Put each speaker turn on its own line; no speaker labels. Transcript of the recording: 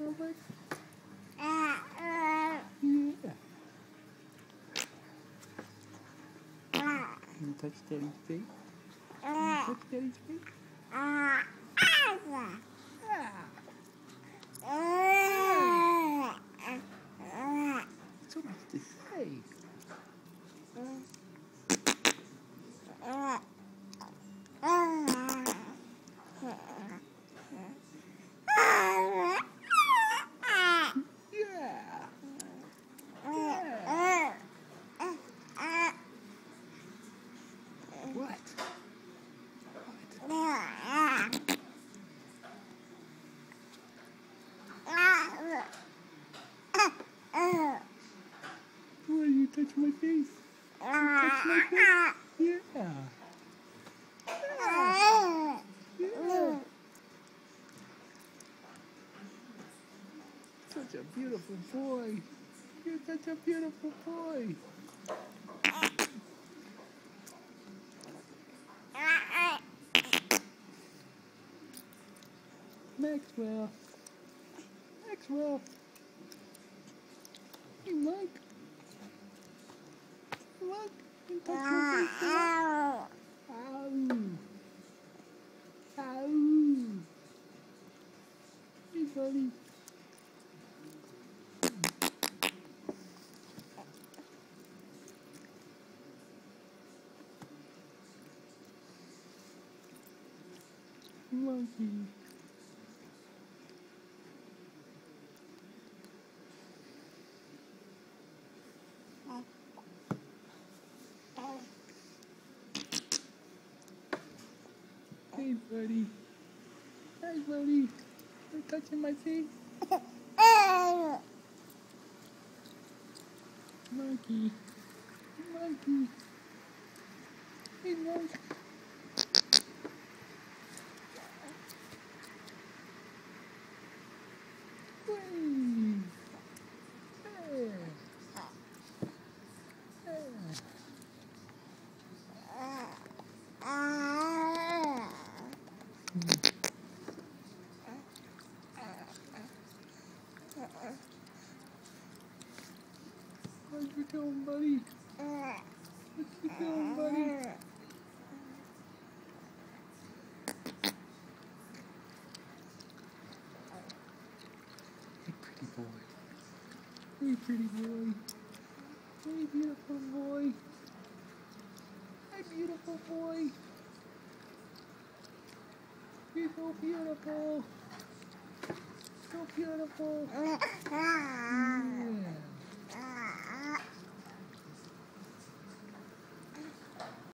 Albert? Yeah. Can you touch Daddy's face? Can you touch Daddy's face? Yeah. So much to say. What? Why do you touch my face? You touch my face? Yeah. Yeah. Such a beautiful boy. You're such a beautiful boy. Maxwell. Maxwell. Hey, look. Look. You touch my face. Ow. Ow. Hey, buddy. Monkey. Hey, buddy. Hey, buddy. You're touching my face? Monkey. Monkey. Hey, monkey. What you doing, buddy? What you doing, buddy? Hey, pretty boy. Hey, pretty boy. Hey, beautiful boy. Hey, beautiful boy. You're so beautiful. So beautiful.